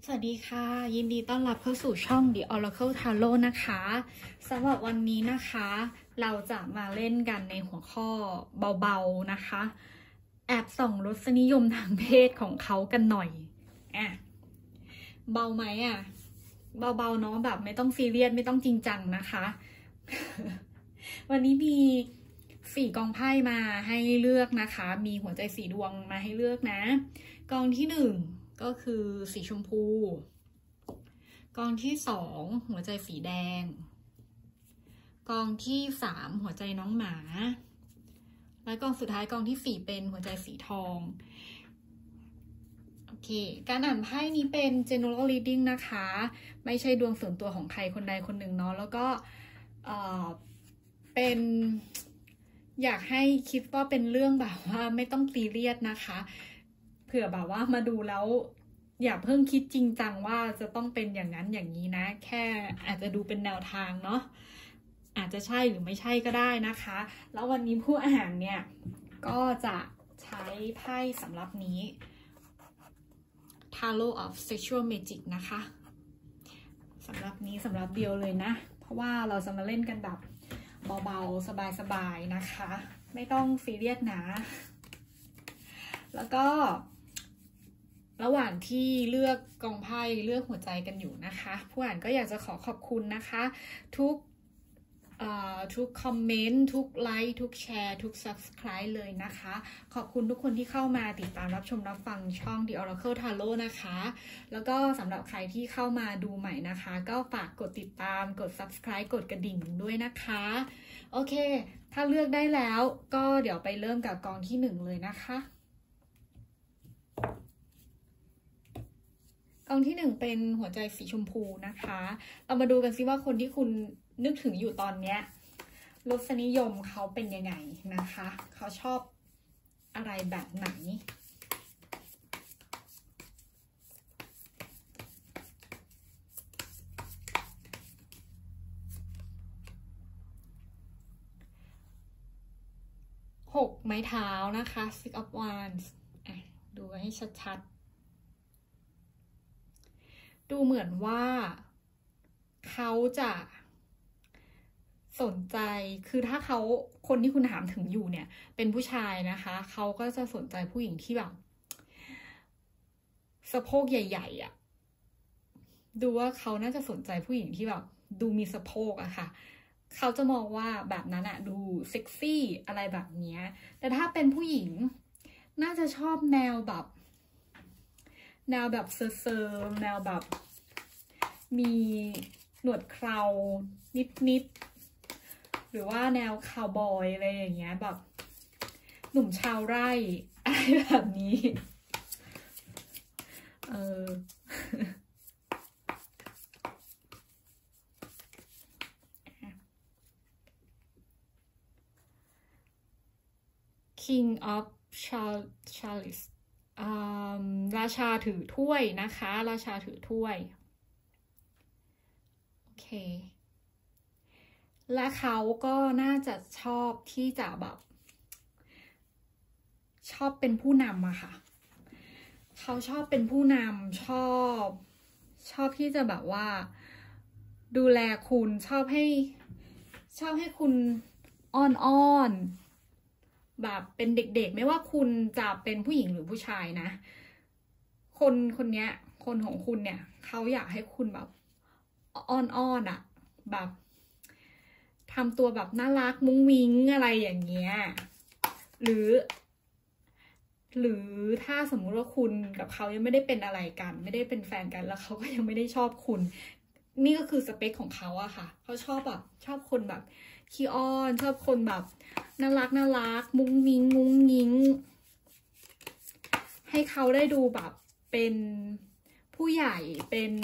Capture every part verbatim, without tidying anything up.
สวัสดีค่ะยินดีต้อนรับเข้าสู่ช่อง The Oracle Tarot นะคะสำหรับวันนี้นะคะเราจะมาเล่นกันในหัวข้อเบาๆนะคะแอบส่องรสนิยมทางเพศของเขากันหน่อยอ่ะเบาไหมอ่ะเบาๆเนาะแบบไม่ต้องซีเรียสไม่ต้องจริงจังนะคะ วันนี้มีสี่กองไพ่มาให้เลือกนะคะมีหัวใจสีดวงมาให้เลือกนะกองที่หนึ่งก็คือสีชมพูกองที่สองหัวใจสีแดงกองที่สามหัวใจน้องหมาและกองสุดท้ายกองที่สี่เป็นหัวใจสีทองโอเคการอ่านไพ่นี้เป็น general reading นะคะไม่ใช่ดวงส่วนตัวของใครคนใดคนหนึ่งเนาะแล้วก็เอ่อเป็นอยากให้คิดว่าเป็นเรื่องแบบว่าไม่ต้องซีเรียสนะคะเผื่อแบบว่ามาดูแล้วอย่าเพิ่งคิดจริงจังว่าจะต้องเป็นอย่างนั้นอย่างนี้นะแค่อาจจะดูเป็นแนวทางเนาะอาจจะใช่หรือไม่ใช่ก็ได้นะคะแล้ววันนี้ผู้อ่านเนี่ยก็จะใช้ไพ่สำหรับนี้ Tarot of Sexual Magic นะคะสำหรับนี้สำหรับเดียวเลยนะเพราะว่าเราจะมาเล่นกันแบบเบาๆสบายๆนะคะไม่ต้องซีเรียสนะแล้วก็ระหว่างที่เลือกกองไพ่เลือกหัวใจกันอยู่นะคะผู้อ่านก็อยากจะขอขอบคุณนะคะทุกทุกคอมเมนต์ทุกไลค์ทุกแชร์ทุก Subscribe เลยนะคะขอบคุณทุกคนที่เข้ามาติดตามรับชมรับฟังช่อง The Oracle Tarot นะคะแล้วก็สำหรับใครที่เข้ามาดูใหม่นะคะก็ฝากกดติดตามกด Subscribe กดกระดิ่งด้วยนะคะโอเคถ้าเลือกได้แล้วก็เดี๋ยวไปเริ่มกับกองที่หนึ่งเลยนะคะกองที่หนึ่งเป็นหัวใจสีชมพูนะคะเรามาดูกันซิว่าคนที่คุณนึกถึงอยู่ตอนเนี้ยรสนิยมเขาเป็นยังไงนะคะเขาชอบอะไรแบบไหนหกไม้เท้านะคะ Six of Wands อ่ะดูให้ชัดๆดูเหมือนว่าเขาจะสนใจคือถ้าเขาคนที่คุณถามถึงอยู่เนี่ยเป็นผู้ชายนะคะเขาก็จะสนใจผู้หญิงที่แบบสะโพกใหญ่ๆอ่ะดูว่าเขาน่าจะสนใจผู้หญิงที่แบบดูมีสะโพกอะค่ะเขาจะมองว่าแบบนั้นอะดูเซ็กซี่อะไรแบบนี้แต่ถ้าเป็นผู้หญิงน่าจะชอบแนวแบบแนวแบบเซอร์ๆแนวแบบมีหนวดเครานิดๆหรือว่าแนวคาวบอยอะไรอย่างเงี้ยแบบหนุ่มชาวไร่อะไรแบบนี้เออ King of Chalice ราชาถือถ้วยนะคะราชาถือถ้วยโอเคและเขาก็น่าจะชอบที่จะแบบชอบเป็นผู้นำอะค่ะเขาชอบเป็นผู้นำชอบชอบที่จะแบบว่าดูแลคุณชอบให้ชอบให้คุณอ้อนๆแบบเป็นเด็กๆไม่ว่าคุณจะเป็นผู้หญิงหรือผู้ชายนะคนคนนี้คนของคุณเนี่ยเขาอยากให้คุณแบบอ้อนๆอะแบบทำตัวแบบน่ารักมุ้งมิ้งอะไรอย่างเงี้ยหรือหรือถ้าสมมุติว่าคุณกับเขายังไม่ได้เป็นอะไรกันไม่ได้เป็นแฟนกันแล้วเขาก็ยังไม่ได้ชอบคุณนี่ก็คือสเปคของเขาอะค่ะเขาชอบแบบชอบคนแบบขี้อ้อนชอบคนแบบน่ารักน่ารักมุ้งมิ้งมุ้งมิ้งให้เขาได้ดูแบบเป็นผู้ใหญ่เป็น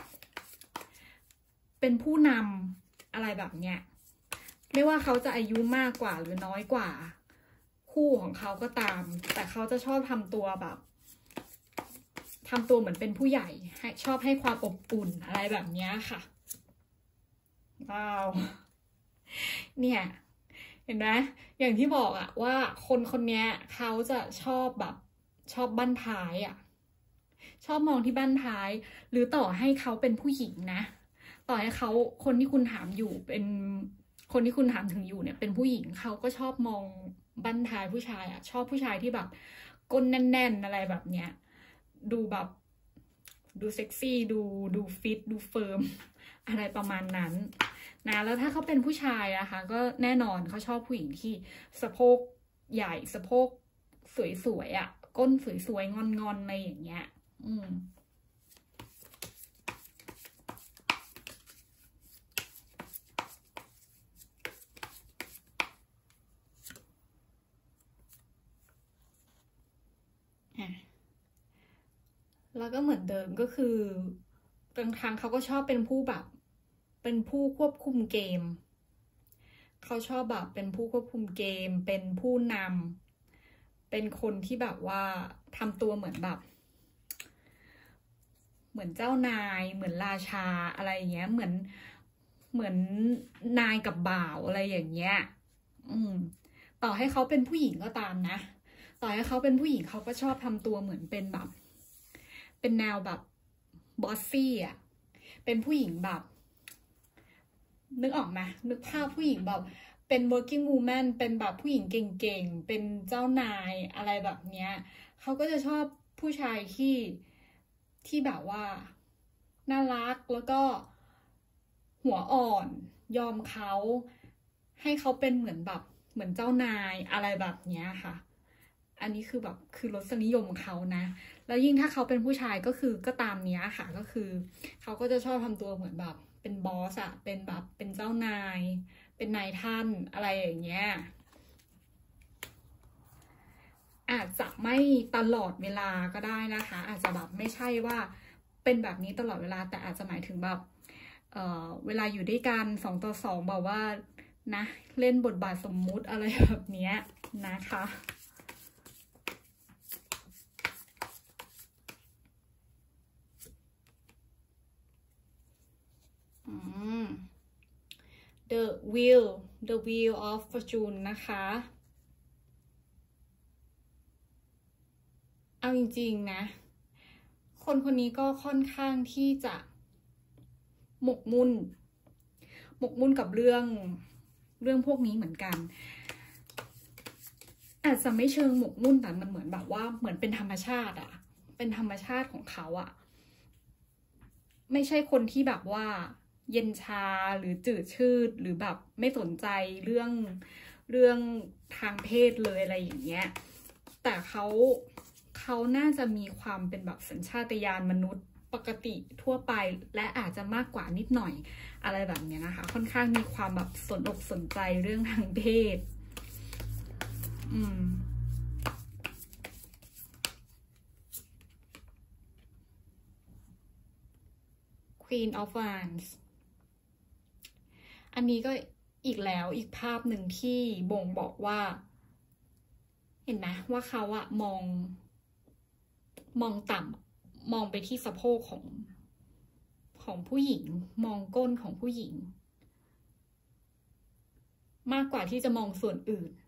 เป็นผู้นำอะไรแบบเนี้ยไม่ว่าเขาจะอายุมากกว่าหรือน้อยกว่าคู่ของเขาก็ตามแต่เขาจะชอบทำตัวแบบทำตัวเหมือนเป็นผู้ใหญ่ให้ชอบให้ความอบอุ่นอะไรแบบนี้ค่ะว้าวเนี่ยเห็นไหมอย่างที่บอกอะว่าคนคนนี้เขาจะชอบแบบชอบบั้นท้ายอะชอบมองที่บั้นท้ายหรือต่อให้เขาเป็นผู้หญิงนะต่อให้เขาคนที่คุณถามอยู่เป็นคนที่คุณถามถึงอยู่เนี่ยเป็นผู้หญิงเขาก็ชอบมองบั้นท้ายผู้ชายอะชอบผู้ชายที่แบบก้นแน่นๆอะไรแบบเนี้ยดูแบบดูเซ็กซี่ดูดูฟิตดูเฟิร์มอะไรประมาณนั้นนะแล้วถ้าเขาเป็นผู้ชายอะคะก็แน่นอนเขาชอบผู้หญิงที่สะโพกใหญ่สะโพกสวยๆอะก้นสวยๆงอนๆอะไรอย่างเงี้ยอืมแล้วก็เหมือนเดิมก็คือบางครั้งเขาก็ชอบเป็นผู้แบบเป็นผู้ควบคุมเกมเขาชอบแบบเป็นผู้ควบคุมเกมเป็นผู้นำเป็นคนที่แบบว่าทำตัวเหมือนแบบเหมือนเจ้านายเหมือนราชาอะไรอย่างเงี้ยเหมือนเหมือนนายกับบ่าวอะไรอย่างเงี้ยอืมต่อให้เขาเป็นผู้หญิงก็ตามนะต่อให้เขาเป็นผู้หญิงเขาก็ชอบทำตัวเหมือนเป็นแบบเป็นแนวแบบบอสซี่อ่ะเป็นผู้หญิงแบบนึกออกไหมนึกภาพผู้หญิงแบบเป็น working woman เป็นแบบผู้หญิงเก่งๆเป็นเจ้านายอะไรแบบเนี้ยเขาก็จะชอบผู้ชายที่ที่แบบว่าน่ารักแล้วก็หัวอ่อนยอมเขาให้เขาเป็นเหมือนแบบเหมือนเจ้านายอะไรแบบเนี้ยค่ะอันนี้คือแบบคือรสนิยมเขานะแล้วยิ่งถ้าเขาเป็นผู้ชายก็คือก็ตามเนี้ยค่ะก็คือเขาก็จะชอบทำตัวเหมือนแบบเป็นบอสอะเป็นแบบเป็นเจ้านายเป็นนายท่านอะไรอย่างเงี้ยอาจจะไม่ตลอดเวลาก็ได้นะคะอาจจะแบบไม่ใช่ว่าเป็นแบบนี้ตลอดเวลาแต่อาจจะหมายถึงแบบเอ่อเวลาอยู่ด้วยกันสองต่อสองแบบว่านะเล่นบทบาทสมมุติอะไรแบบเนี้ยนะคะอืม The Wheel The Wheel of Fortune นะคะเอาจริงๆนะคนคนนี้ก็ค่อนข้างที่จะหมกมุ่นหมกมุ่นกับเรื่องเรื่องพวกนี้เหมือนกันอาจจะไม่เชิงหมกมุ่นแต่มันเหมือนแบบว่าเหมือนเป็นธรรมชาติอะเป็นธรรมชาติของเขาอะไม่ใช่คนที่แบบว่าเย็นชาหรือจืดชืดหรือแบบไม่สนใจเรื่องเรื่องทางเพศเลยอะไรอย่างเงี้ยแต่เขาเขาน่าจะมีความเป็นแบบสัญชาตญาณมนุษย์ปกติทั่วไปและอาจจะมากกว่านิดหน่อยอะไรแบบนี้นะคะค่อนข้างมีความแบบสนอกสนใจเรื่องทางเพศอืมQueen of Wands อันนี้ก็อีกแล้วอีกภาพหนึ่งที่บ่งบอกว่าเห็นไหมว่าเขาอะมองมองต่ำมองไปที่สะโพกของของผู้หญิงมองก้นของผู้หญิงมากกว่าที่จะมองส่วนอื่น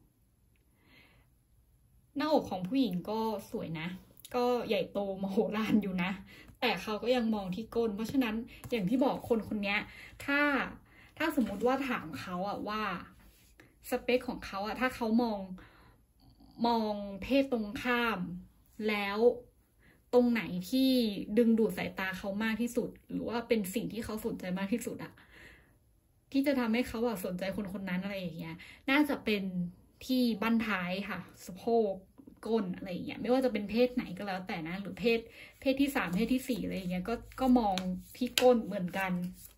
หน้าอกของผู้หญิงก็สวยนะก็ใหญ่โตมโหฬารอยู่นะแต่เขาก็ยังมองที่ก้นเพราะฉะนั้นอย่างที่บอกคนคนนี้ถ้าถ้าสมมุติว่าถามเขาอะว่าสเปคของเขาอะถ้าเขามองมองเพศตรงข้ามแล้วตรงไหนที่ดึงดูดสายตาเขามากที่สุดหรือว่าเป็นสิ่งที่เขาสนใจมากที่สุดอะที่จะทำให้เขาอะสนใจคนคนนั้นอะไรอย่างเงี้ยน่าจะเป็นที่บั้นท้ายค่ะสะโพกก้นอะไรอย่างเงี้ยไม่ว่าจะเป็นเพศไหนก็แล้วแต่นะหรือเพศเพศที่สามเพศที่สี่อะไรอย่างเงี้ยก็ก็มองที่ก้นเหมือนกัน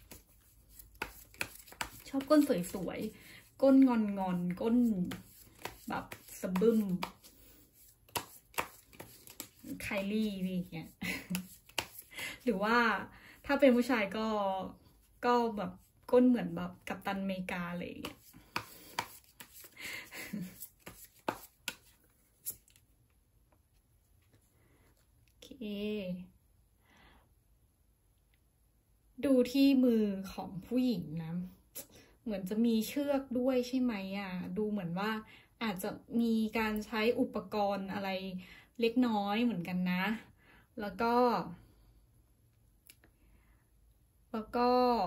ชอบก้นสวยๆก้นงอนงอนก้นแบบสะบึ้มไคลี่นี่เงี้ยหรือว่าถ้าเป็นผู้ชายก็ก็แบบก้นเหมือนแบบกัปตันอเมริกาอะไรอย่างเงี้ยโอเคดูที่มือของผู้หญิงนะเหมือนจะมีเชือกด้วยใช่ไหมอ่ะดูเหมือนว่าอาจจะมีการใช้อุปกรณ์อะไรเล็กน้อยเหมือนกันนะแล้วก็แล้วก็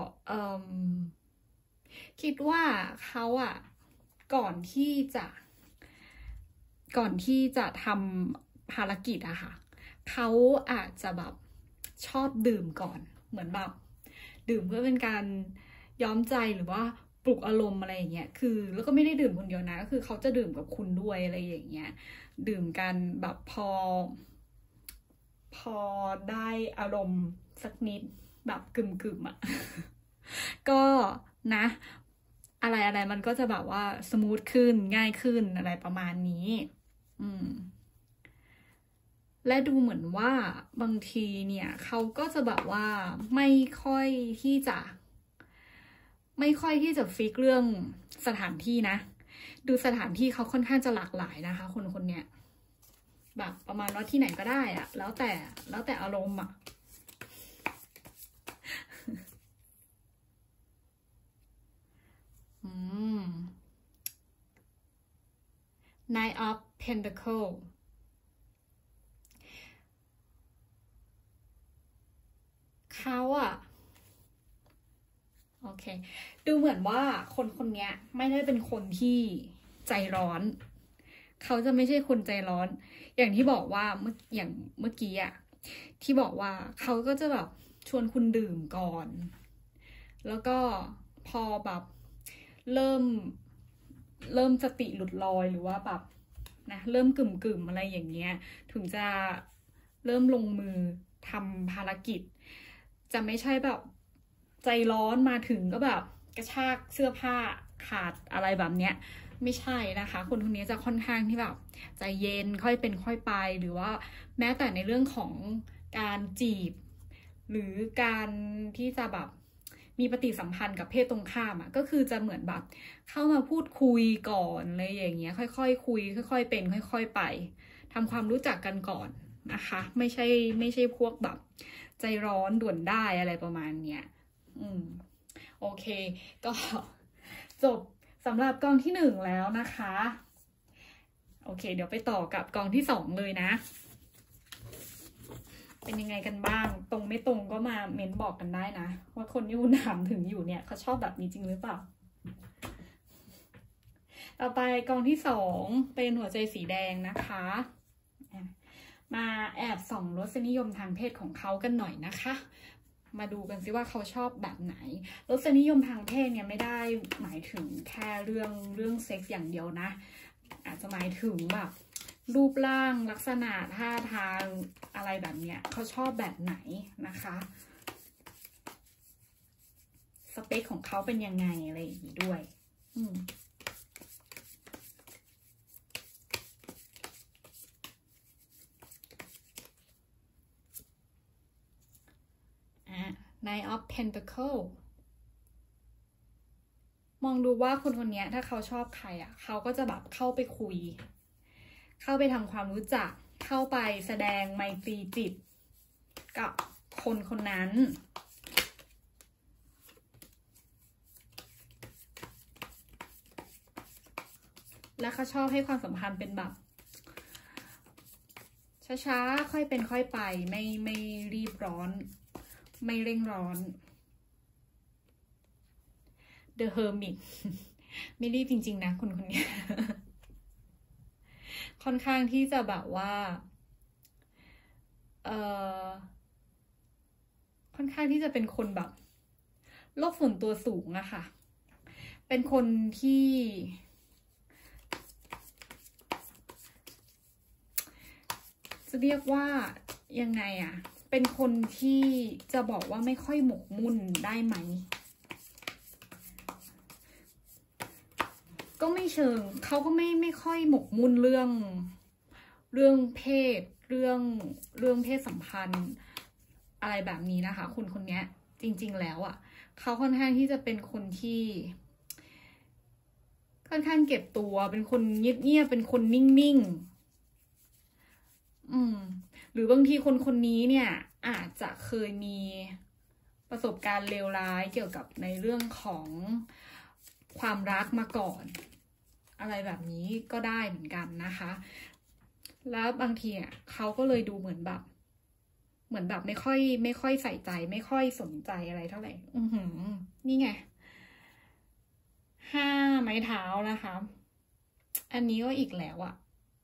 คิดว่าเขาอะก่อนที่จะก่อนที่จะทำภารกิจอะค่ะเขาอาจจะแบบชอบดื่มก่อนเหมือนแบบดื่มเพื่อเป็นการย้อมใจหรือว่าปลุกอารมณ์อะไรอย่างเงี้ยคือแล้วก็ไม่ได้ดื่มคนเดียวนะก็คือเขาจะดื่มกับคุณด้วยอะไรอย่างเงี้ยดื่มกันแบบพอพอได้อารมณ์สักนิดแบบกึ่มๆอ่ะ ก็นะอะไรอะไรมันก็จะแบบว่าสมูทขึ้นง่ายขึ้นอะไรประมาณนี้อืมและดูเหมือนว่าบางทีเนี่ยเขาก็จะแบบว่าไม่ค่อยที่จะไม่ค่อยที่จะฟิกเรื่องสถานที่นะดูสถานที่เขาค่อนข้างจะหลากหลายนะคะคนคนเนี้ยแบบประมาณว่าที่ไหนก็ได้อะแล้วแต่แล้วแต่อารมณ์อะอืม Nine of Pentacle เขาอะโอเคดูเหมือนว่าคนคนนี้ไม่ได้เป็นคนที่ใจร้อนเขาจะไม่ใช่คนใจร้อนอย่างที่บอกว่าเมื่ออย่างเมื่อกี้อะที่บอกว่าเขาก็จะแบบชวนคุณดื่มก่อนแล้วก็พอแบบเริ่มเริ่มสติหลุดลอยหรือว่าแบบนะเริ่มกึ่มกึ่มอะไรอย่างเงี้ยถึงจะเริ่มลงมือทำภารกิจจะไม่ใช่แบบใจร้อนมาถึงก็แบบกระชากเสื้อผ้าขาดอะไรแบบเนี้ยไม่ใช่นะคะคนคนนี้จะค่อนข้างที่แบบใจเย็นค่อยเป็นค่อยไปหรือว่าแม้แต่ในเรื่องของการจีบหรือการที่จะแบบมีปฏิสัมพันธ์กับเพศตรงข้ามอ่ะก็คือจะเหมือนแบบเข้ามาพูดคุยก่อนอะไรอย่างเงี้ยค่อยๆคุยค่อยๆเป็นค่อยๆไปทำความรู้จักกันก่อนนะคะไม่ใช่ไม่ใช่พวกแบบใจร้อนด่วนได้อะไรประมาณเนี้ยอืมโอเคก็จบสำหรับกองที่หนึ่งแล้วนะคะโอเคเดี๋ยวไปต่อกับกองที่สองเลยนะเป็นยังไงกันบ้างตรงไม่ตรงก็มาเม้นบอกกันได้นะว่าคนที่คุณถามถึงอยู่เนี่ยเขาชอบแบบนี้จริงหรือเปล่าต่อไปกองที่สองเป็นหัวใจสีแดงนะคะมาแอบส่องรสนิยมทางเพศของเขากันหน่อยนะคะมาดูกันซิว่าเขาชอบแบบไหนรสนิยมทางเพศเนี่ยไม่ได้หมายถึงแค่เรื่องเรื่องเซ็กส์อย่างเดียวนะอาจจะหมายถึงแบบรูปร่างลักษณะท่าทางอะไรแบบเนี้ยเขาชอบแบบไหนนะคะสเปคของเขาเป็นยังไงอะไรอย่างนี้ด้วยอืมNine of Pentacle มองดูว่าคนคนนี้ถ้าเขาชอบใครอ่ะเขาก็จะแบบเข้าไปคุยเข้าไปทำความรู้จักเข้าไปแสดงไมตรีจิตกับคนคนนั้นและเขาชอบให้ความสัมพันธ์เป็นแบบช้าๆค่อยเป็นค่อยไปไม่ไม่รีบร้อนไม่เร่งร้อน The Hermit ไม่รีบจริงๆนะคนคนนี้ ค่อนข้างที่จะแบบว่าเอ่อค่อนข้างที่จะเป็นคนแบบโลกส่วนตัวสูงอะค่ะเป็นคนที่จะเรียกว่ายังไงอะเป็นคนที่จะบอกว่าไม่ค่อยหมกมุ่นได้ไหมก็ไม่เชิงเขาก็ไม่ไม่ค่อยหมกมุ่นเรื่องเรื่องเพศเรื่องเรื่องเพศสัมพันธ์อะไรแบบนี้นะคะคนคนนี้จริงๆแล้วอ่ะเขาค่อนข้างที่จะเป็นคนที่ค่อนข้างเก็บตัวเป็นคนเงียบๆเป็นคนนิ่งๆอืมหรือบางทีคนคนนี้เนี่ยอาจจะเคยมีประสบการณ์เลวร้ายเกี่ยวกับในเรื่องของความรักมาก่อนอะไรแบบนี้ก็ได้เหมือนกันนะคะแล้วบางทีอ่ะเขาก็เลยดูเหมือนแบบเหมือนแบบไม่ค่อยไม่ค่อยใส่ใจไม่ค่อยสนใจอะไรเท่าไหร่อือหือนี่ไงห้าไม้เท้านะคะอันนี้ก็อีกแล้วอะ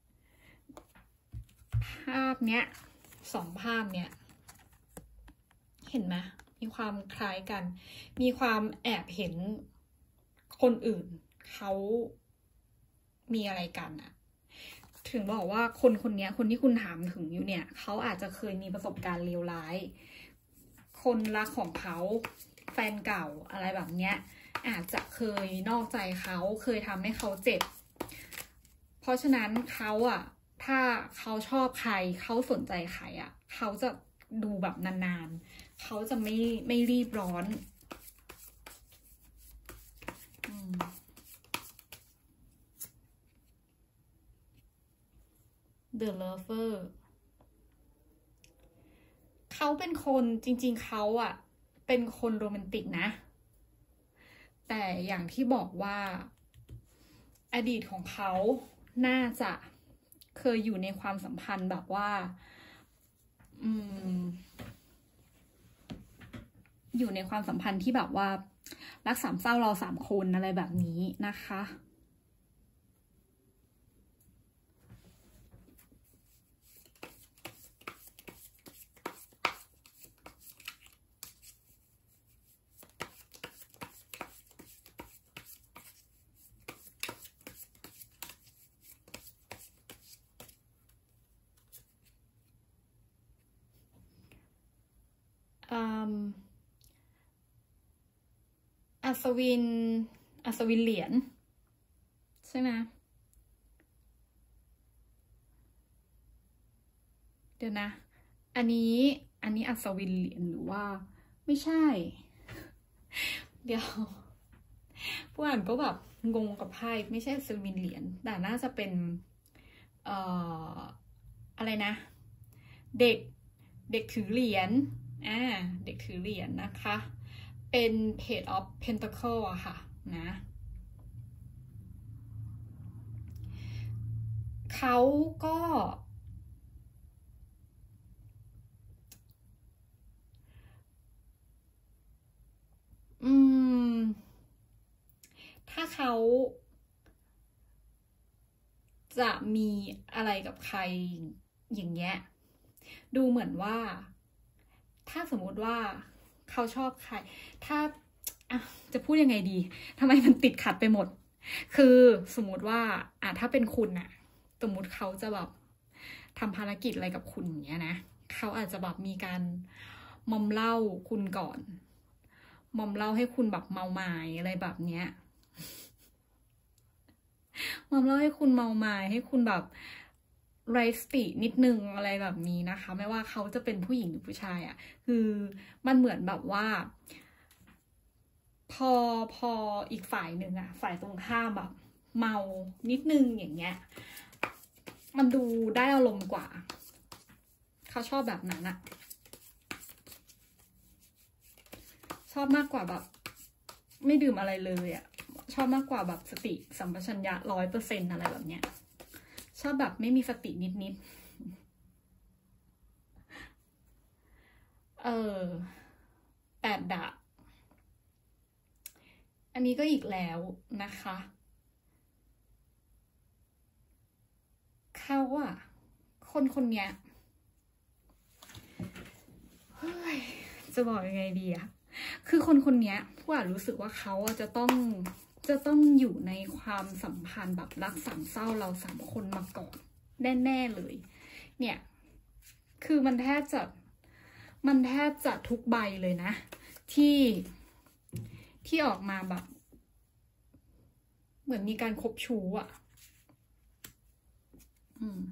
ภาพเนี้ยสองภาพเนี้ยเห็นไหมมีความคล้ายกันมีความแอบเห็นคนอื่นเขามีอะไรกันอะถึงบอกว่าคนคนนี้คนที่คุณถามถึงอยู่เนี่ยเขาอาจจะเคยมีประสบการณ์เลวร้ายคนรักของเขาแฟนเก่าอะไรแบบเนี้ยอาจจะเคยนอกใจเขาเคยทำให้เขาเจ็บเพราะฉะนั้นเขาอะถ้าเขาชอบใครเขาสนใจใครอะเขาจะดูแบบนานๆเขาจะไม่ไม่รีบร้อน The Lover เขาเป็นคนจริงๆเขาอะเป็นคนโรแมนติกนะแต่อย่างที่บอกว่าอดีตของเขาน่าจะเคยอยู่ในความสัมพันธ์แบบว่าอืมอยู่ในความสัมพันธ์ที่แบบว่ารักสามเศร้าเราสามคนอะไรแบบนี้นะคะอัศวินอัศวินเหรียญใช่ไหมเดี๋ยวนะอันนี้อันนี้อัศวินเหรียญหรือว่าไม่ใช่เดี๋ยวผู้อ่านก็แบบงงกับไพ่ไม่ใช่อัศวินเหรียญแต่น่าจะเป็นเอ่ออะไรนะเด็กเด็กถือเหรียญอ่าเด็กถือเหรียญนะคะเป็น Page of Pentacle อะค่ะนะเขาก็อืมถ้าเขาจะมีอะไรกับใครอย่างเงี้ยดูเหมือนว่าถ้าสมมติว่าเขาชอบใครถ้าอ่ะจะพูดยังไงดีทำไมมันติดขัดไปหมดคือสมมติว่าอ่ะถ้าเป็นคุณน่ะสมมติเขาจะแบบทำภารกิจอะไรกับคุณอย่างเงี้ยนะเขาอาจจะแบบมีการมอมเหล้าคุณก่อนมอมเหล้าให้คุณแบบเมาไม้อะไรแบบเนี้ยมอมเหล้าให้คุณเมาไม้ให้คุณแบบไร้สตินิดนึงอะไรแบบนี้นะคะไม่ว่าเขาจะเป็นผู้หญิงหรือผู้ชายอ่ะคือมันเหมือนแบบว่าพอพออีกฝ่ายหนึ่งอ่ะฝ่ายตรงข้ามแบบเมานิดนึงอย่างเงี้ยมันดูได้อารมณ์กว่าเขาชอบแบบนั้นอะชอบมากกว่าแบบไม่ดื่มอะไรเลยอะชอบมากกว่าแบบสติสัมปชัญญะร้อยเปอร์เซ็นต์อะไรแบบเนี้ยชอบแบบไม่มีสตินิดนิดเออแปดดาบอันนี้ก็อีกแล้วนะคะเขาอะคนคนเนี้ยจะบอกยังไงดีอะคือคนคนนี้ผู้อ่านรู้สึกว่าเขาจะต้องจะต้องอยู่ในความสัมพันธ์แบบรักสามเศร้าเราสามคนมาก่อนแน่ๆเลยเนี่ยคือมันแทบจะมันแทบจะทุกใบเลยนะที่ที่ออกมาแบบเหมือนมีการคบชู้อ่ะอืม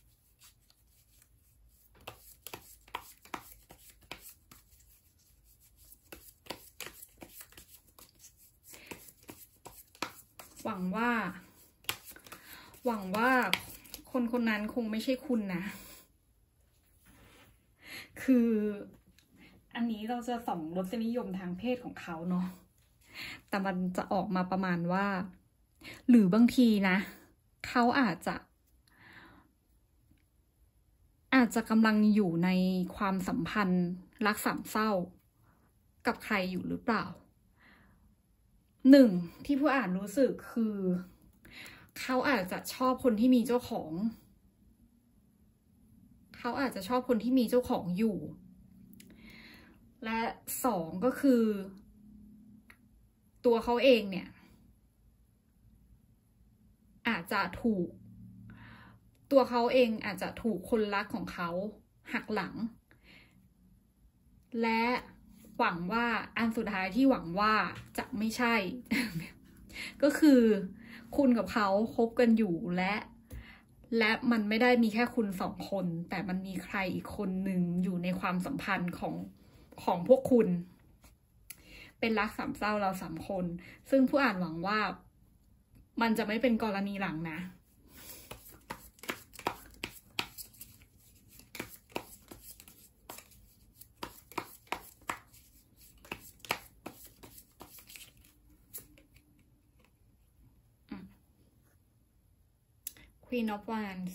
หวังว่าหวังว่าคนคนนั้นคงไม่ใช่คุณนะคืออันนี้เราจะส่องรสนิยมทางเพศของเขาเนาะแต่มันจะออกมาประมาณว่าหรือบางทีนะเขาอาจจะอาจอาจจะกำลังอยู่ในความสัมพันธ์รักสามเศร้ากับใครอยู่หรือเปล่าหนึ่งที่ผู้อ่านรู้สึกคือเขาอาจจะชอบคนที่มีเจ้าของเขาอาจจะชอบคนที่มีเจ้าของอยู่และสองก็คือตัวเขาเองเนี่ยอาจจะถูกตัวเขาเองอาจจะถูกคนรักของเขาหักหลังและหวังว่าอันสุดท้ายที่หวังว่าจะไม่ใช่ ก็คือคุณกับเขาคบกันอยู่และและมันไม่ได้มีแค่คุณสองคนแต่มันมีใครอีกคนหนึ่งอยู่ในความสัมพันธ์ของของพวกคุณเป็นรักสามเศร้าเราสามคนซึ่งผู้อ่านหวังว่ามันจะไม่เป็นกรณีหลังนะQueen of Wands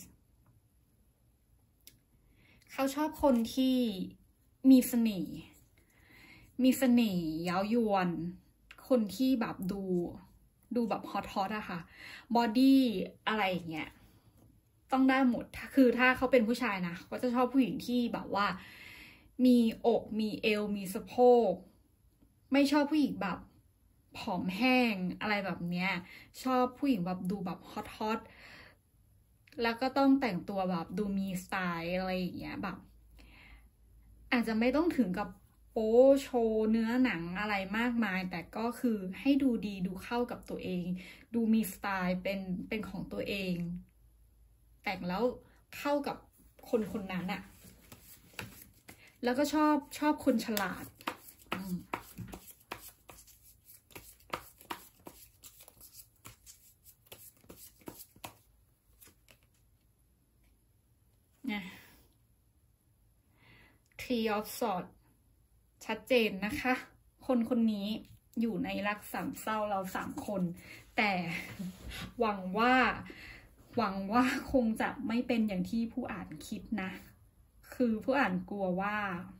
เขาชอบคนที่มีเสน่ห์มีเสน่ห์เย้ายวนคนที่แบบดูดูแบบฮอตฮอตอะค่ะบอดี้อะไรอย่างเงี้ยต้องได้หมดคือถ้าเขาเป็นผู้ชายนะก็จะชอบผู้หญิงที่แบบว่ามีอกมีเอวมีสะโพกไม่ชอบผู้หญิงแบบผอมแห้งอะไรแบบเนี้ยชอบผู้หญิงแบบดูแบบฮอตฮอตแล้วก็ต้องแต่งตัวแบบดูมีสไตล์อะไรอย่างเงี้ยแบบอาจจะไม่ต้องถึงกับโป๊โชว์เนื้อหนังอะไรมากมายแต่ก็คือให้ดูดีดูเข้ากับตัวเองดูมีสไตล์เป็นเป็นของตัวเองแต่งแล้วเข้ากับคนคนนั้นอะแล้วก็ชอบชอบคนฉลาดนะ Three of Swords ชัดเจนนะคะคนคนนี้อยู่ในรักสามเศร้าเราสามคนแต่หวังว่าหวังว่าคงจะไม่เป็นอย่างที่ผู้อ่านคิดนะคือผู้อ่านกลัวว่า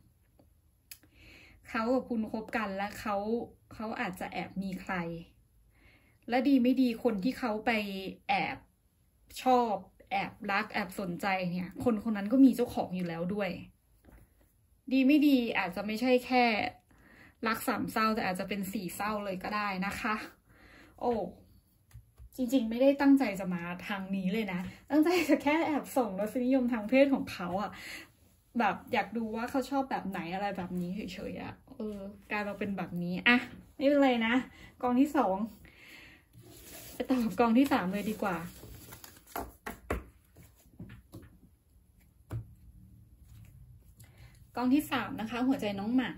เขากับคุณคบกันและเขาเขาอาจจะแอบมีใครและดีไม่ดีคนที่เขาไปแอบชอบแอบรักแอบสนใจเนี่ยคนคนนั้นก็มีเจ้าของอยู่แล้วด้วยดีไม่ดีอาจจะไม่ใช่แค่รักสามเศร้าแต่อาจจะเป็นสี่เศร้าเลยก็ได้นะคะโอ้จริงๆไม่ได้ตั้งใจจะมาทางนี้เลยนะตั้งใจจะแค่แอบส่งรสนิยมทางเพศของเขาอะแบบอยากดูว่าเขาชอบแบบไหนอะไรแบบนี้เฉยๆอะเออกลายมาเป็นแบบนี้อะไม่เป็นไรนะกองที่สองไปต่อกับกองที่สามเลยดีกว่ากองที่สามนะคะหัวใจน้องหมา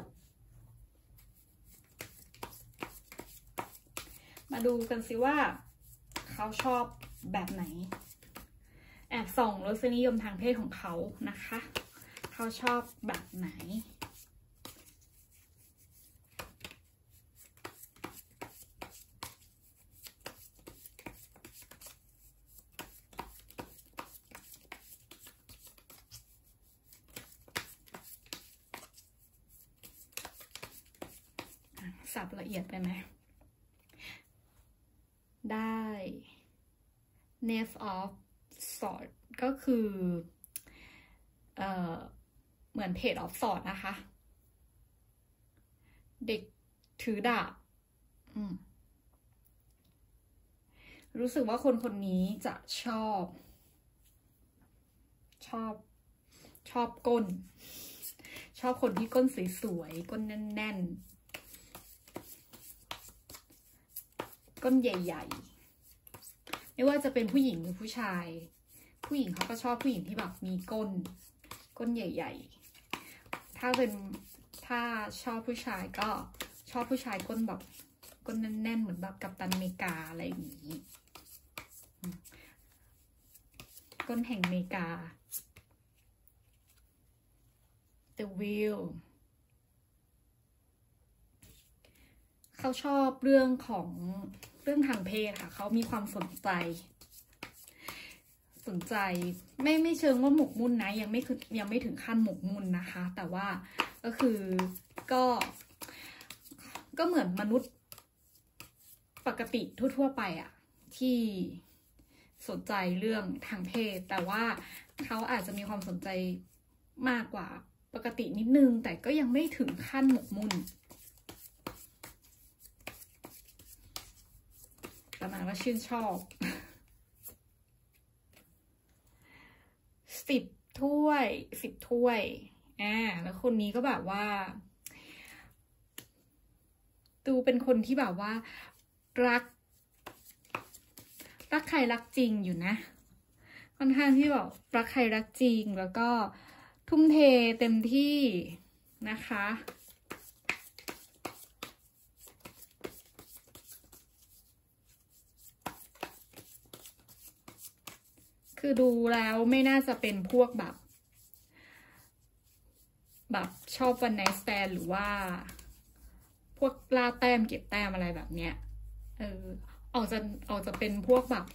มาดูกันสิว่าเขาชอบแบบไหนแอบส่องรสนิยมทางเพศของเขานะคะเขาชอบแบบไหนสับละเอียดไปไหมได้ Knave of Swords ก็คือเอ่อเหมือน Page of Swords นะคะเด็กถือดาบรู้สึกว่าคนคนนี้จะชอบชอบชอบก้นชอบคนที่ก้นสวยๆก้นแน่นๆก้นใหญ่ๆไม่ว่าจะเป็นผู้หญิงหรือผู้ชายผู้หญิงเขาก็ชอบผู้หญิงที่แบบมีก้นก้นใหญ่ๆถ้าเป็นถ้าชอบผู้ชายก็ชอบผู้ชายก้นแบบก้นแน่นๆเหมือนแบบกัปตันอเมริกาอะไรอย่างนี้ก้นแห่งอเมริกา The Wheel เขาชอบเรื่องของเรื่องทางเพศค่ะเขามีความสนใจสนใจไม่ไม่เชิงว่าหมกมุ่นนะยังไม่คือยังไม่ถึงขั้นหมกมุ่นนะคะ แต่ว่าก็คือก็ก็เหมือนมนุษย์ปกติทั่วๆไปอะที่สนใจเรื่องทางเพศแต่ว่าเขาอาจจะมีความสนใจมากกว่าปกตินิดนึงแต่ก็ยังไม่ถึงขั้นหมกมุ่นประมาณว่าชื่นชอบสิบถ้วยสิบถ้วยอ่าแล้วคนนี้ก็แบบว่าดูเป็นคนที่แบบว่ารักรักใครรักจริงอยู่นะค่อนข้างที่แบบรักใครรักจริงแล้วก็ทุ่มเทเต็มที่นะคะคือดูแล้วไม่น่าจะเป็นพวกแบบแบบชอบวันไนท์สแตนหรือว่าพวกล่าแต้มเก็บแต้มอะไรแบบเนี้ยเออออกจะออกจะเป็นพวกแบบ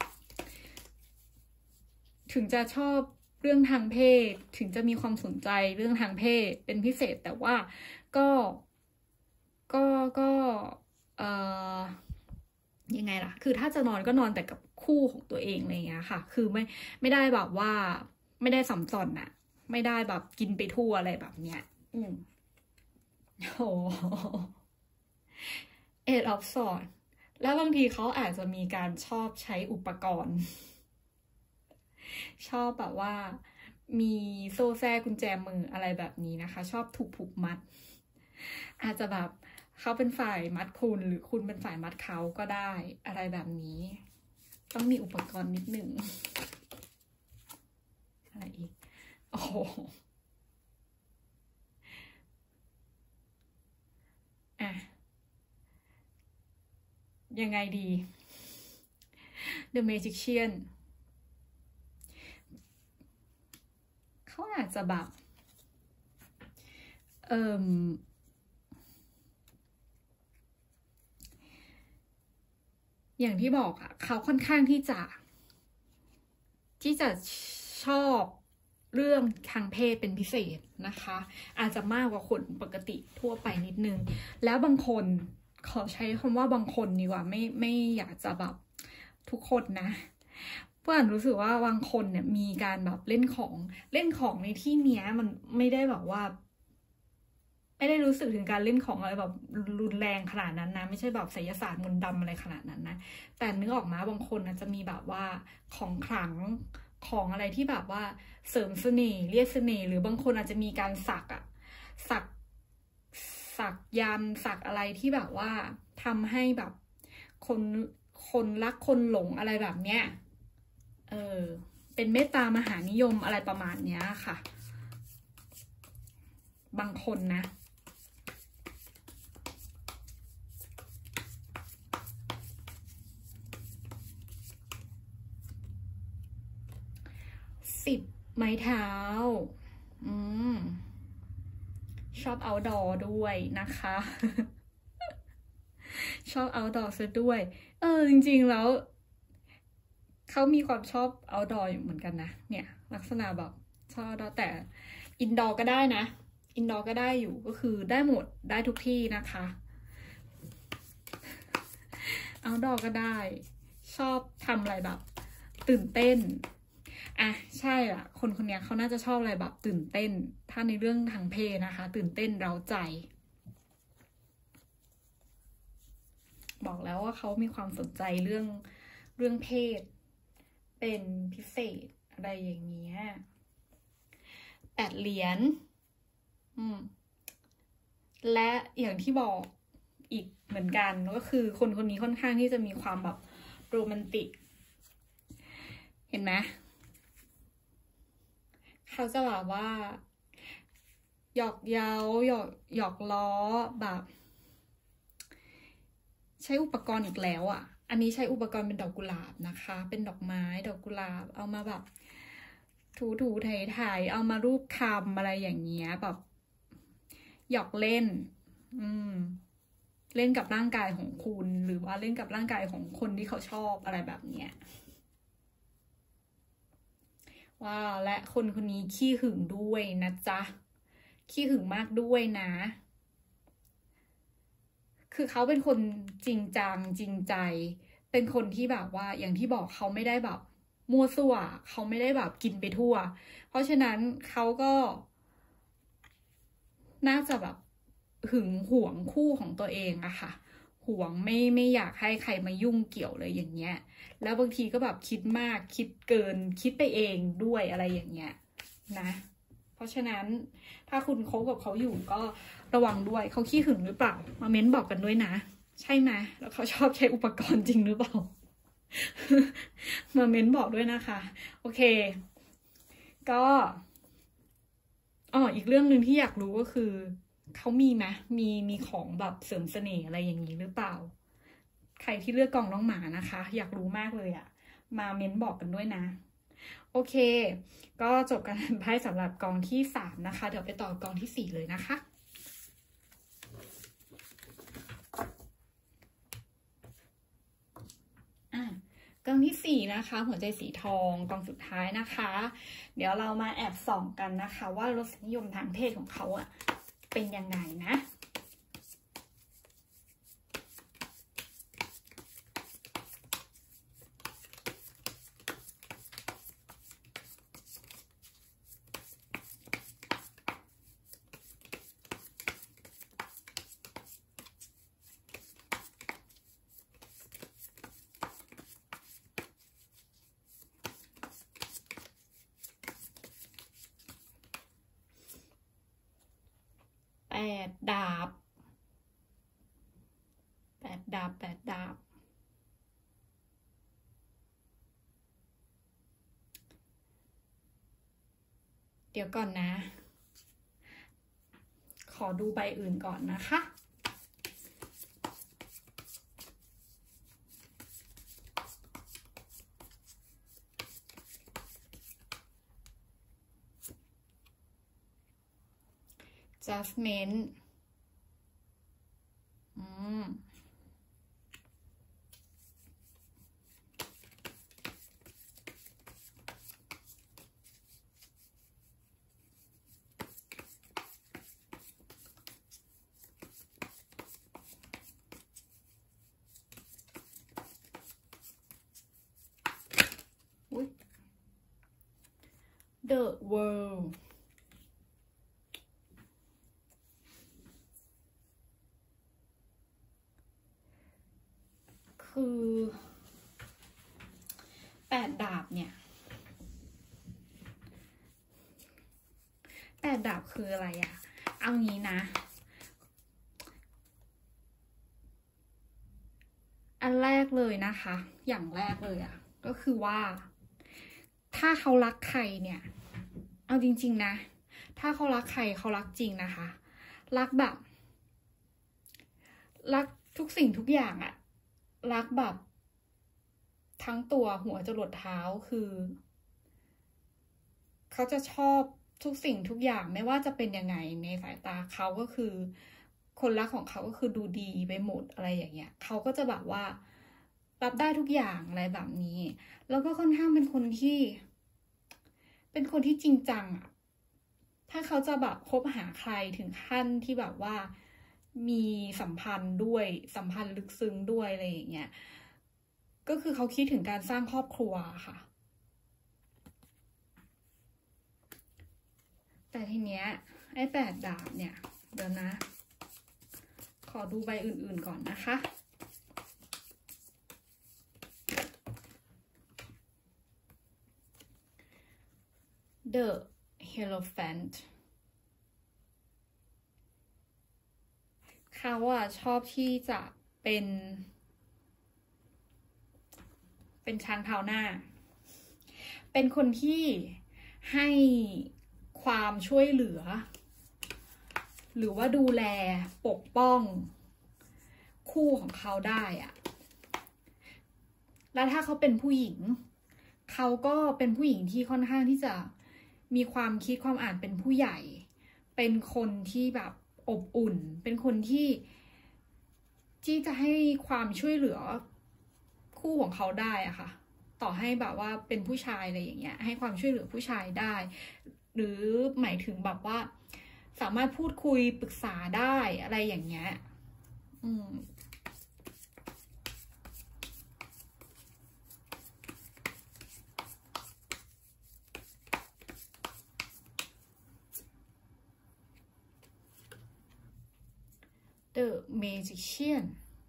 ถึงจะชอบเรื่องทางเพศถึงจะมีความสนใจเรื่องทางเพศเป็นพิเศษแต่ว่าก็ก็ก็เอ่อยังไงล่ะคือถ้าจะนอนก็นอนแต่กับคู่ของตัวเองอะไรเงี้ยค่ะคือไม่ไม่ได้แบบว่าไม่ได้สัมสอนน่ะไม่ได้แบบกินไปทั่วอะไรแบบเนี้ยอืมโหเอ็ดออฟสอนแล้วบางทีเขาอาจจะมีการชอบใช้อุปกรณ์ชอบแบบว่ามีโซ่แทรกกุญแจมืออะไรแบบนี้นะคะชอบถูกผูกมัดอาจจะแบบเขาเป็นฝ่ายมัดคุณหรือคุณเป็นฝ่ายมัดเขาก็ได้อะไรแบบนี้ต้องมีอุปกรณ์นิดหนึ่งอะไรอีกโอ้โหอ่ะยังไงดี The Magician เขาอาจจะแบบเอ่มอย่างที่บอกอะเขาค่อนข้างที่จะที่จะชอบเรื่องทางเพศเป็นพิเศษนะคะอาจจะมากกว่าคนปกติทั่วไปนิดนึงแล้วบางคนขอใช้คำว่าบางคนดีกว่าไม่ไม่อยากจะแบบทุกคนนะเพราะอ่านรู้สึกว่าบางคนเนี่ยมีการแบบเล่นของเล่นของในที่เนี้ยมันไม่ได้แบบว่าไม่ได้รู้สึกถึงการเล่นของอะไรแบบรุนแรงขนาดนั้นนะไม่ใช่แบบไสยศาสตร์มนต์ดำอะไรขนาดนั้นนะแต่นึกออกมาบางคนนะจะมีแบบว่าของขลังของอะไรที่แบบว่าเสริมเสน่ห์เรียกเสน่ห์หรือบางคนอาจจะมีการสักอะสักสักยันสักอะไรที่แบบว่าทำให้แบบคนคนรักคนหลงอะไรแบบเนี้ยเออเป็นเมตตามหานิยมอะไรประมาณเนี้ยค่ะบางคนนะสิบไม้เท้าอืมชอบ outdoor ด้วยนะคะ ชอบ outdoor ซะด้วย เออจริงๆแล้วเขามีความชอบ outdoor อยู่เหมือนกันนะเนี่ยลักษณะแบบชอบ outdoor แต่ indoor ก็ได้นะ indoor ก็ได้อยู่ก็คือได้หมดได้ทุกที่นะคะ outdoor ก็ได้ชอบทำอะไรแบบตื่นเต้นอ่ะใช่ละคนคนนี้เขาน่าจะชอบอะไรแบบตื่นเต้นถ้าในเรื่องทางเพศนะคะตื่นเต้นเร้าใจบอกแล้วว่าเขามีความสนใจเรื่องเรื่องเพศเป็นพิเศษอะไรอย่างเงี้ยแปดเหรียญอืมและอย่างที่บอกอีกเหมือนกันก็คือคนคนนี้ค่อนข้างที่จะมีความแบบโรแมนติกเห็นไหมเขาจะแบบว่าหยอกเย้าหยอกหยอกล้อแบบใช้อุปกรณ์อีกแล้วอ่ะอันนี้ใช้อุปกรณ์เป็นดอกกุหลาบนะคะเป็นดอกไม้ดอกกุหลาบเอามาแบบถูถูไถไถเอามารูปคำอะไรอย่างเงี้ยแบบหยอกเล่นอืมเล่นกับร่างกายของคุณหรือว่าเล่นกับร่างกายของคนที่เขาชอบอะไรแบบเนี้ยว่าและคนคนนี้ขี้หึงด้วยนะจ๊ะขี้หึงมากด้วยนะ คือเขาเป็นคนจริงจังจริงใจเป็นคนที่แบบว่าอย่างที่บอกเขาไม่ได้แบบมั่วซั่วเขาไม่ได้แบบกินไปทั่วเพราะฉะนั้นเขาก็น่าจะแบบหึงหวงคู่ของตัวเองอะค่ะหวงไม่ไม่อยากให้ใครมายุ่งเกี่ยวเลยอย่างเงี้ยแล้วบางทีก็แบบคิดมากคิดเกินคิดไปเองด้วยอะไรอย่างเงี้ยนะเพราะฉะนั้นถ้าคุณคบกับเขาอยู่ก็ระวังด้วยเขาขี้หึงหรือเปล่ามาเม้นบอกกันด้วยนะใช่ไหมแล้วเขาชอบใช้อุปกรณ์จริงหรือเปล่า มาเม้นบอกด้วยนะคะโอเคก็อ๋ออีกเรื่องหนึ่งที่อยากรู้ก็คือเขามีไหมมีมีของแบบเสริมเสน่ห์อะไรอย่างนี้หรือเปล่าใครที่เลือกกองน้องหมานะคะอยากรู้มากเลยอะมาเม้นบอกกันด้วยนะโอเคก็จบการอ่านไพ่สำหรับกองที่สามนะคะเดี๋ยวไปต่อกองที่สี่เลยนะคะอ่ะกองที่สี่นะคะหัวใจสีทองกองสุดท้ายนะคะเดี๋ยวเรามาแอบส่องกันนะคะว่ารสนิยมทางเพศของเขาอะเป็นยังไงนะแปดดาบแปดดาบแปดดาบเดี๋ยวก่อนนะขอดูใบอื่นก่อนนะคะ Jasmine อืมอุ๊ย The Worldคือแปดดาบเนี่ยแปดดาบคืออะไรอะเอางี้นะอันแรกเลยนะคะอย่างแรกเลยอะก็คือว่าถ้าเขารักใครเนี่ยเอาจริงๆนะถ้าเขารักใครเขารักจริงนะคะรักแบบรักทุกสิ่งทุกอย่างอะรักแบบทั้งตัวหัวจรดเท้าคือเขาจะชอบทุกสิ่งทุกอย่างไม่ว่าจะเป็นยังไงในสายตาเขาก็คือคนรักของเขาก็คือดูดีไปหมดอะไรอย่างเงี้ยเขาก็จะแบบว่ารับได้ทุกอย่างอะไรแบบนี้แล้วก็ค่อนข้างเป็นคนที่เป็นคนที่จริงจังอะถ้าเขาจะแบบคบหาใครถึงขั้นที่แบบว่ามีสัมพันธ์ด้วยสัมพันธ์ลึกซึ้งด้วยอะไรอย่างเงี้ยก็คือเขาคิดถึงการสร้างครอบครัวค่ะแต่ทีเนี้ยไอ้แปดดาบเนี่ยเดี๋ยวนะขอดูใบอื่นๆก่อนนะคะ The Hierophant เขาอะชอบที่จะเป็นเป็นช้างเท้าหน้าเป็นคนที่ให้ความช่วยเหลือหรือว่าดูแลปกป้องคู่ของเขาได้อะแล้วถ้าเขาเป็นผู้หญิงเขาก็เป็นผู้หญิงที่ค่อนข้างที่จะมีความคิดความอ่านเป็นผู้ใหญ่เป็นคนที่แบบอบอุ่นเป็นคนที่ที่จะให้ความช่วยเหลือคู่ของเขาได้อะค่ะต่อให้แบบว่าเป็นผู้ชายอะไรอย่างเงี้ยให้ความช่วยเหลือผู้ชายได้ หรือหมายถึงแบบว่าสามารถพูดคุยปรึกษาได้อะไรอย่างเงี้ยอืมThe Magician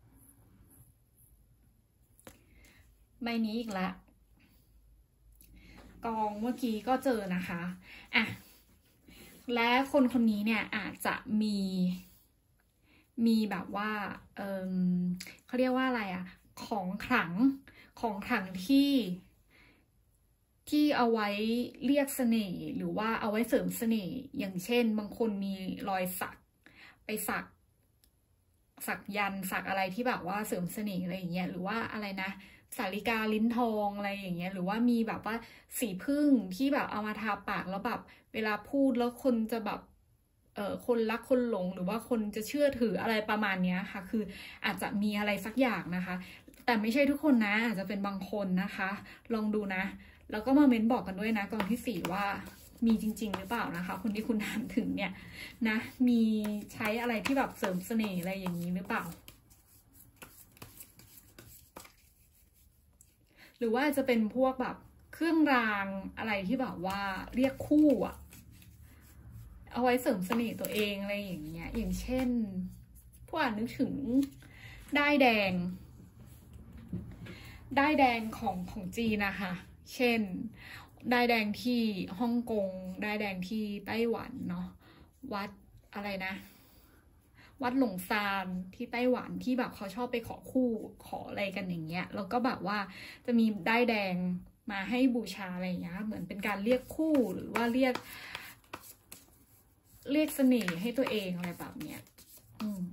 ใบนี้อีกแล้วกองเมื่อกี้ก็เจอนะคะอ่ะและคนคนนี้เนี่ยอาจจะมีมีแบบว่าเออเขาเรียกว่าอะไรอะของขลังของขลังที่ที่เอาไว้เรียกเสน่ห์หรือว่าเอาไว้เสริมเสน่ห์อย่างเช่นบางคนมีรอยสักไปสักสักยันสักอะไรที่แบบว่าเสริมเสน่ห์อะไรอย่างเงี้ยหรือว่าอะไรนะสาลิกาลิ้นทองอะไรอย่างเงี้ยหรือว่ามีแบบว่าสีผึ้งที่แบบเอามาทาปากแล้วแบบเวลาพูดแล้วคนจะแบบเอ่อคนรักคนหลงหรือว่าคนจะเชื่อถืออะไรประมาณนี้ค่ะคืออาจจะมีอะไรสักอย่างนะคะแต่ไม่ใช่ทุกคนนะอาจจะเป็นบางคนนะคะลองดูนะแล้วก็มาเม้นบอกกันด้วยนะกองที่สี่ว่ามีจริงๆหรือเปล่านะคะคนที่คุณถามถึงเนี่ยนะมีใช้อะไรที่แบบเสริมเสน่ห์อะไรอย่างนี้หรือเปล่าหรือว่าจะเป็นพวกแบบเครื่องรางอะไรที่แบบว่าเรียกคู่อะเอาไว้เสริมเสน่ห์ตัวเองอะไรอย่างเงี้ยอย่างเช่นพวกอ่านนึกถึงด้ายแดงด้ายแดงของของจีนนะคะเช่นด้ายแดงที่ฮ่องกงด้ายแดงที่ไต้หวันเนาะวัดอะไรนะวัดหลงซานที่ไต้หวันที่แบบเขาชอบไปขอคู่ขออะไรกันอย่างเงี้ยแล้วก็แบบว่าจะมีด้ายแดงมาให้บูชาอะไรอย่างเงี้ยเหมือนเป็นการเรียกคู่หรือว่าเรียกเรียกเสน่ห์ให้ตัวเองอะไรแบบเนี้ยอืม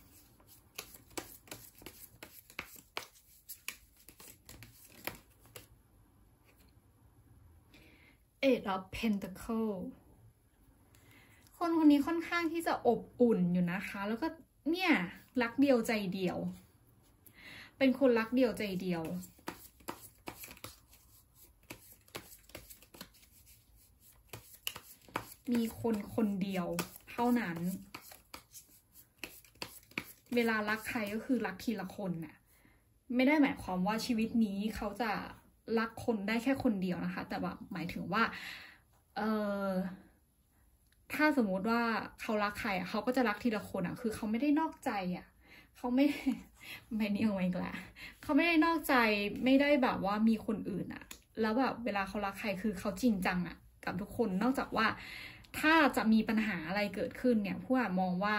Eight of Pentacles คนคนนี้ค่อนข้างที่จะอบอุ่นอยู่นะคะแล้วก็เนี่ยรักเดียวใจเดียวเป็นคนรักเดียวใจเดียวมีคนคนเดียวเท่านั้นเวลารักใครก็คือรักทีละคนน่ะไม่ได้หมายความว่าชีวิตนี้เขาจะรักคนได้แค่คนเดียวนะคะแต่ว่าหมายถึงว่าเออถ้าสมมุติว่าเขารักใครอ่ะเขาก็จะรักทีละคนอ่ะคือเขาไม่ได้นอกใจอ่ะเขาไม่ไม่นี่เอาไว้อีกแล้วเขาไม่ได้นอกใจไม่ได้แบบว่ามีคนอื่นอ่ะแล้วแบบเวลาเขารักใครคือเขาจริงจังอ่ะกับทุกคนนอกจากว่าถ้าจะมีปัญหาอะไรเกิดขึ้นเนี่ยผู้อ่านมองว่า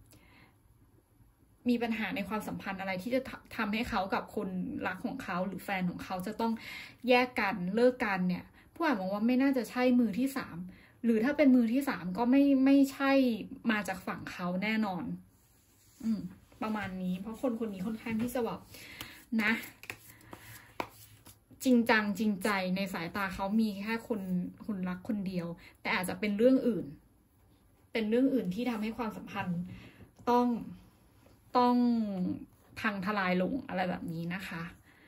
มีปัญหาในความสัมพันธ์อะไรที่จะทำให้เขากับคนรักของเขาหรือแฟนของเขาจะต้องแยกกันเลิกกันเนี่ยผู้อ่านมองว่าไม่น่าจะใช่มือที่สามหรือถ้าเป็นมือที่สามก็ไม่ไม่ใช่มาจากฝั่งเขาแน่นอนอืมประมาณนี้เพราะคนคนนี้ค่อนข้างที่จะแบบนะจริงจังจริงใจในสายตาเขามีแค่คนคนรักคนเดียวแต่อาจจะเป็นเรื่องอื่นเป็นเรื่องอื่นที่ทำให้ความสัมพันธ์ต้องต้องพังทลายลงอะไรแบบนี้นะคะ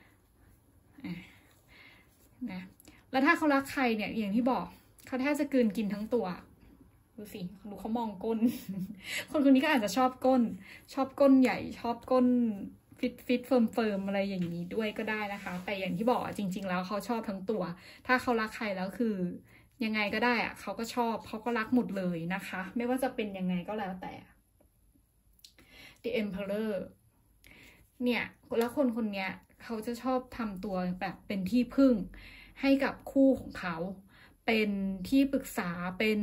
นะแล้วถ้าเขารักใครเนี่ยอย่างที่บอกเขาแทบจะกลืนกินทั้งตัวดูสิดูเขามองก้น คนคนนี้ก็อาจจะชอบก้นชอบก้นใหญ่ชอบก้นฟิตฟิตเฟิร์มเฟิร์มอะไรอย่างนี้ด้วยก็ได้นะคะแต่อย่างที่บอกจริงๆแล้วเขาชอบทั้งตัวถ้าเขารักใครแล้วคือยังไงก็ได้อะเขาก็ชอบเขาก็รักหมดเลยนะคะไม่ว่าจะเป็นยังไงก็แล้วแต่ The Emperor เนี่ยแล้วคนคนนี้เขาจะชอบทำตัวแบบเป็นที่พึ่งให้กับคู่ของเขาเป็นที่ปรึกษาเป็น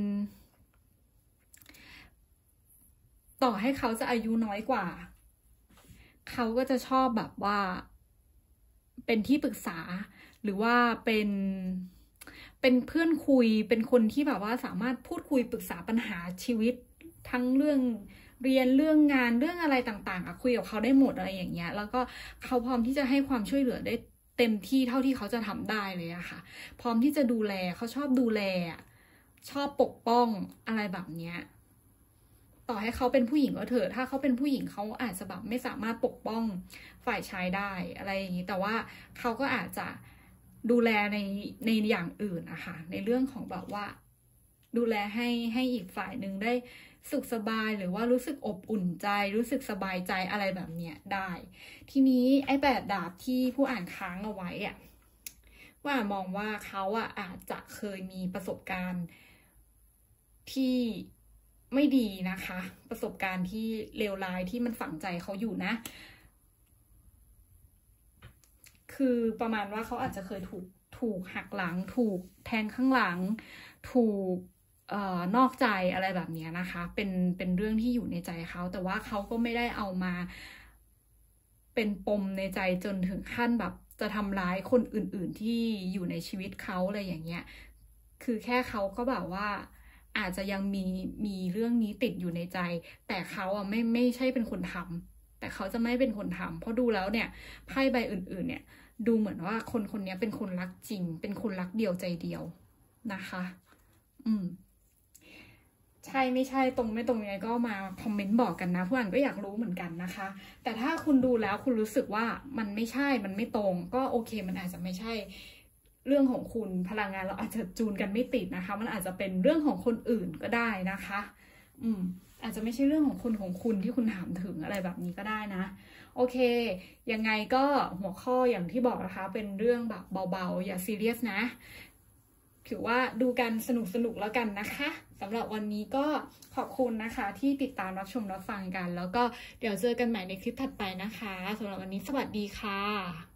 ต่อให้เขาจะอายุน้อยกว่าเขาก็จะชอบแบบว่าเป็นที่ปรึกษาหรือว่าเป็นเป็นเพื่อนคุยเป็นคนที่แบบว่าสามารถพูดคุยปรึกษาปัญหาชีวิตทั้งเรื่องเรียนเรื่องงานเรื่องอะไรต่างๆอะคุยกับเขาได้หมดอะไรอย่างเงี้ยแล้วก็เขาพร้อมที่จะให้ความช่วยเหลือได้เต็มที่เท่าที่เขาจะทำได้เลยอะค่ะพร้อมที่จะดูแลเขาชอบดูแลชอบปกป้องอะไรแบบเนี้ยต่อให้เขาเป็นผู้หญิงก็เถอะถ้าเขาเป็นผู้หญิงเขาอาจจะแบบไม่สามารถปกป้องฝ่ายชายได้อะไรอย่างนี้แต่ว่าเขาก็อาจจะดูแลในในอย่างอื่นนะคะในเรื่องของแบบว่าดูแลให้ให้อีกฝ่ายหนึ่งได้สุขสบายหรือว่ารู้สึกอบอุ่นใจรู้สึกสบายใจอะไรแบบเนี้ยได้ทีนี้ไอ้แปดดาบที่ผู้อ่านค้างเอาไว้อะว่ามองว่าเขาอะอาจจะเคยมีประสบการณ์ที่ไม่ดีนะคะประสบการณ์ที่เลวร้ายที่มันฝังใจเขาอยู่นะคือประมาณว่าเขาอาจจะเคยถูกถูกหักหลังถูกแทงข้างหลังถูกเอ่อนอกใจอะไรแบบนี้นะคะเป็นเป็นเรื่องที่อยู่ในใจเขาแต่ว่าเขาก็ไม่ได้เอามาเป็นปมในใจจนถึงขั้นแบบจะทำร้ายคนอื่นๆที่อยู่ในชีวิตเขาอะไรอย่างเงี้ยคือแค่เขาก็แบบว่าอาจจะยังมีมีเรื่องนี้ติดอยู่ในใจแต่เขาอ่ะไม่ไม่ใช่เป็นคนทำแต่เขาจะไม่เป็นคนทำเพราะดูแล้วเนี่ยไพ่ใบอื่นๆเนี่ยดูเหมือนว่าคนคนนี้เป็นคนรักจริงเป็นคนรักเดียวใจเดียวนะคะอืมใช่ไม่ใช่ตรงไม่ตรงยังไงก็มาคอมเมนต์บอกกันนะผู้อ่านก็อยากรู้เหมือนกันนะคะแต่ถ้าคุณดูแล้วคุณรู้สึกว่ามันไม่ใช่มันไม่ตรงก็โอเคมันอาจจะไม่ใช่เรื่องของคุณพลังงานเราอาจจะจูนกันไม่ติดนะคะมันอาจจะเป็นเรื่องของคนอื่นก็ได้นะคะอืมอาจจะไม่ใช่เรื่องของคนของคุณที่คุณถามถึงอะไรแบบนี้ก็ได้นะโอเคยังไงก็หัวข้ออย่างที่บอกนะคะเป็นเรื่องแบบเบาๆอย่าซีเรียสนะถือว่าดูกันสนุกสนุกแล้วกันนะคะสำหรับวันนี้ก็ขอบคุณนะคะที่ติดตามรับชมรับฟังกันแล้วก็เดี๋ยวเจอกันใหม่ในคลิปถัดไปนะคะสำหรับวันนี้สวัสดีค่ะ